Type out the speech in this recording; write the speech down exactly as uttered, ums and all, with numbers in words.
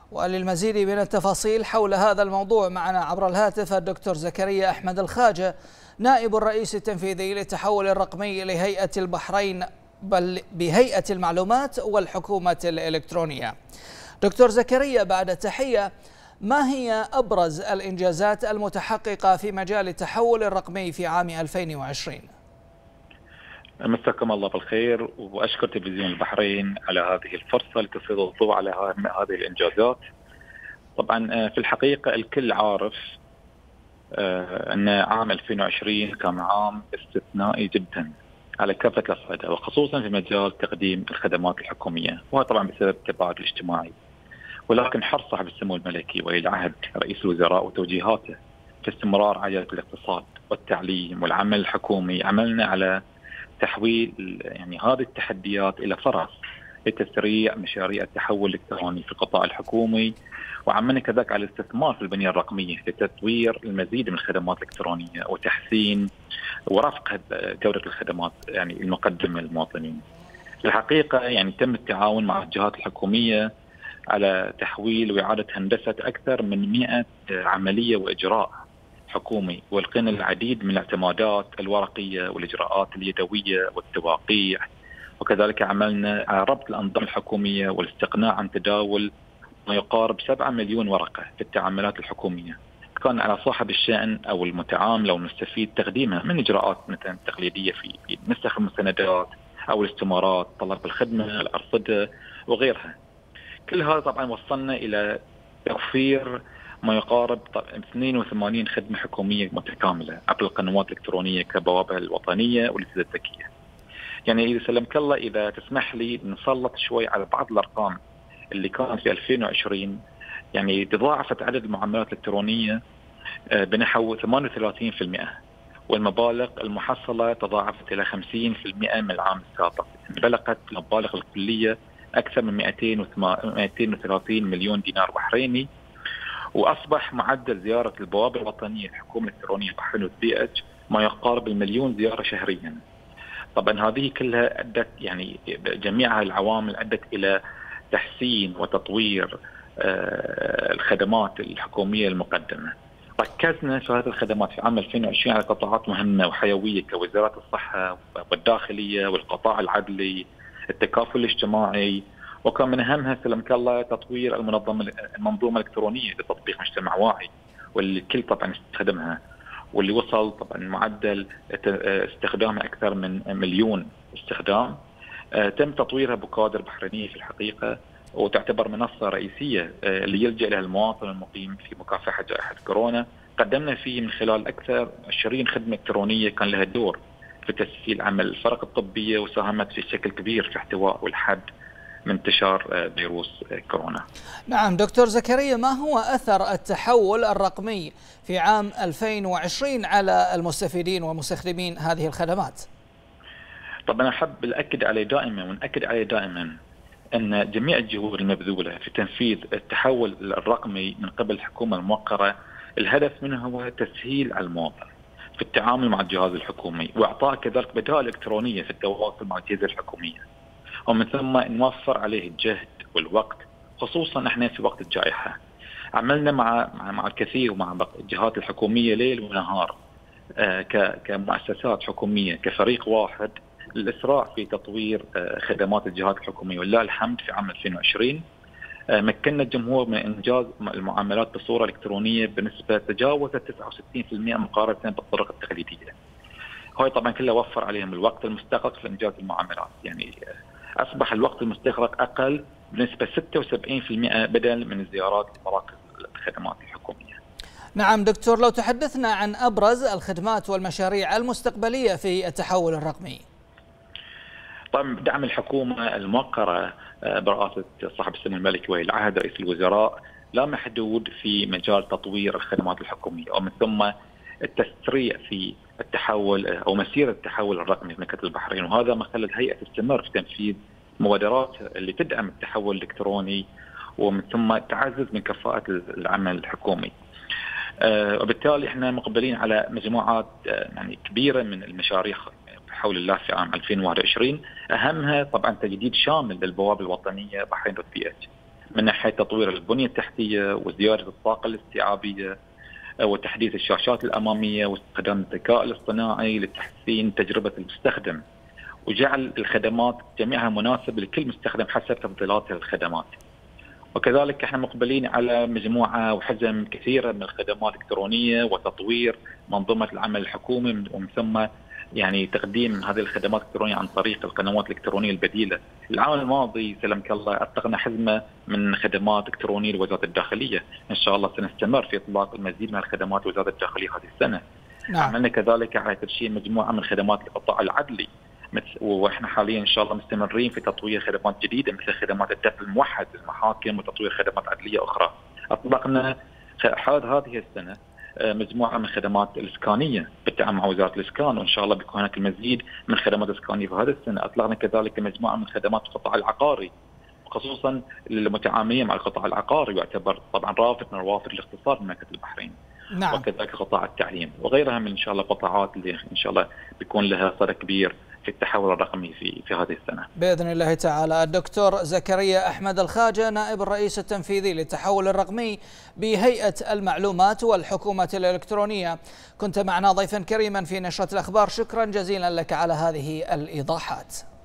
وللمزيد من التفاصيل حول هذا الموضوع معنا عبر الهاتف الدكتور زكريا أحمد الخاجة، نائب الرئيس التنفيذي للتحول الرقمي لهيئة البحرين بل بهيئة المعلومات والحكومة الإلكترونية. دكتور زكريا، بعد التحية، ما هي أبرز الإنجازات المتحققة في مجال التحول الرقمي في عام ألفين وعشرين؟ مساكم الله بالخير، وأشكر تلفزيون البحرين على هذه الفرصة لتسليط الضوء على هذه الإنجازات. طبعا في الحقيقة الكل عارف أن عام ألفين وعشرين كان عام استثنائي جدا على كافة الأصعدة، وخصوصا في مجال تقديم الخدمات الحكومية، وهو طبعا بسبب التباعد الاجتماعي. ولكن حرص صاحب السمو الملكي ولي العهد رئيس الوزراء وتوجيهاته في استمرار عجلة الاقتصاد والتعليم والعمل الحكومي، عملنا على تحويل يعني هذه التحديات إلى فرص لتسريع مشاريع التحول الإلكتروني في القطاع الحكومي، وعملنا كذلك على الاستثمار في البنية الرقمية لتطوير المزيد من الخدمات الإلكترونية وتحسين ورفق جودة الخدمات يعني المقدمة للمواطنين. في الحقيقة يعني تم التعاون مع الجهات الحكومية على تحويل وإعادة هندسة أكثر من مئة عملية وإجراء حكومي، والقينا العديد من الاعتمادات الورقية والإجراءات اليدوية والتوقيع، وكذلك عملنا على ربط الأنظمة الحكومية والاستغناء عن تداول ما يقارب سبعة مليون ورقة في التعاملات الحكومية. كان على صاحب الشأن أو المتعامل أو المستفيد تقديمها من إجراءات مثلا تقليدية في نسخ المستندات أو الاستمارات، طلب الخدمة، الأرصدة وغيرها. كل هذا طبعا وصلنا إلى توفير ما يقارب اثنين وثمانين خدمة حكومية متكاملة عبر القنوات الإلكترونية كبوابة الوطنية والإجهزة الذكية. يعني إذا سلمك الله، إذا تسمح لي نسلط شوي على بعض الأرقام اللي كانت في ألفين وعشرين. يعني تضاعفت عدد المعاملات الإلكترونية بنحو ثمانية وثلاثين بالمئة، والمبالغ المحصلة تضاعفت إلى خمسين بالمئة من العام السابق. بلغت المبالغ الكلية أكثر من مئتين وثلاثين مليون دينار بحريني، وأصبح معدل زيارة البوابة الوطنية الحكومة الإلكترونية بحرين والبي اتش ما يقارب المليون زيارة شهريا. طبعا هذه كلها أدت يعني جميع العوامل أدت إلى تحسين وتطوير الخدمات الحكومية المقدمة. ركزنا في هذه الخدمات في عام ألفين وعشرين على قطاعات مهمة وحيوية كوزارة الصحة والداخلية والقطاع العدلي، التكافل الاجتماعي، وكان من أهمها سلمك الله تطوير المنظمة المنظومة الإلكترونية لتطبيق مجتمع واعي، واللي الكل طبعا استخدمها، واللي وصل طبعا معدل استخدامها أكثر من مليون استخدام. تم تطويرها بكادر بحرينية في الحقيقة، وتعتبر منصة رئيسية اللي يلجأ لها المواطن المقيم في مكافحة جائحة كورونا. قدمنا فيه من خلال أكثر عشرين خدمة إلكترونية كان لها دور في تسهيل عمل الفرق الطبية، وساهمت في شكل كبير في احتواء والحد من انتشار فيروس كورونا. نعم دكتور زكريا، ما هو أثر التحول الرقمي في عام ألفين وعشرين على المستفيدين ومستخدمين هذه الخدمات؟ طبعا أحب الأكد عليه دائما ونأكد عليه دائما أن جميع الجهود المبذولة في تنفيذ التحول الرقمي من قبل الحكومة الموقرة، الهدف منه هو تسهيل على المواطن في التعامل مع الجهاز الحكومي، وإعطاء كذلك بدائل إلكترونية في التواصل مع الأجهزة الحكومية، ومن ثم نوفر عليه الجهد والوقت، خصوصا احنا في وقت الجائحة. عملنا مع مع الكثير ومع الجهات الحكومية ليل ونهار آه كمؤسسات حكومية كفريق واحد للإسراع في تطوير آه خدمات الجهات الحكومية. ولله الحمد في عام ألفين وعشرين آه مكننا الجمهور من إنجاز المعاملات بصورة إلكترونية بنسبة تجاوزت تسعة وستين بالمئة مقارنة بالطرق التقليدية. هاي طبعا كله وفر عليهم الوقت المستغرق في إنجاز المعاملات، يعني أصبح الوقت المستغرق أقل بنسبة ستة وسبعين بالمئة بدل من الزيارات لمراكز الخدمات الحكومية. نعم دكتور، لو تحدثنا عن أبرز الخدمات والمشاريع المستقبلية في التحول الرقمي. طبعا بدعم الحكومة الموقرة برئاسة صاحب السمو الملكي ولي العهد رئيس الوزراء لا محدود في مجال تطوير الخدمات الحكومية، ومن ثم التسريع في التحول أو مسيرة التحول الرقمي في مملكة البحرين، وهذا ما خلى الهيئة تستمر في تنفيذ مبادرات اللي تدعم التحول الإلكتروني، ومن ثم تعزز من كفاءة العمل الحكومي. أه وبالتالي احنا مقبلين على مجموعات أه يعني كبيرة من المشاريع بحول الله في عام ألفين وواحد وعشرين، أهمها طبعا تجديد شامل للبوابة الوطنية بحرين دوت بي اتش من ناحيه تطوير البنيه التحتيه وزياده الطاقه الاستيعابيه وتحديث الشاشات الاماميه واستخدام الذكاء الاصطناعي لتحسين تجربه المستخدم وجعل الخدمات جميعها مناسبه لكل مستخدم حسب تفضيلات الخدمات. وكذلك احنا مقبلين على مجموعه وحزم كثيره من الخدمات الالكترونيه وتطوير منظومه العمل الحكومي ومن ثم يعني تقديم هذه الخدمات الالكترونيه عن طريق القنوات الالكترونيه البديله. العام الماضي سلمك الله اطلقنا حزمه من خدمات الكترونيه لوزاره الداخليه، ان شاء الله سنستمر في اطلاق المزيد من الخدمات لوزاره الداخليه هذه السنه. نعم. عملنا كذلك على ترشيد مجموعه من خدمات القطاع العدلي، واحنا حاليا ان شاء الله مستمرين في تطوير خدمات جديده مثل خدمات الدفع الموحد للمحاكم وتطوير خدمات عدليه اخرى. اطلقنا حال هذه السنه مجموعه من الخدمات الاسكانيه بالتعاون مع وزاره الاسكان، وان شاء الله بيكون هناك المزيد من الخدمات الاسكانيه في هذه السنه. اطلقنا كذلك مجموعه من خدمات القطاع العقاري، خصوصا المتعاملين مع القطاع العقاري يعتبر طبعا رافد من روافد الاقتصاد بمملكه البحرين. نعم. وكذلك قطاع التعليم وغيرها من ان شاء الله قطاعات اللي ان شاء الله بيكون لها صدى كبير في التحول الرقمي في في هذه السنه باذن الله تعالى. الدكتور زكريا احمد الخاجه نائب الرئيس التنفيذي للتحول الرقمي بهيئه المعلومات والحكومه الالكترونيه، كنت معنا ضيفا كريما في نشرة الاخبار. شكرا جزيلا لك على هذه الايضاحات.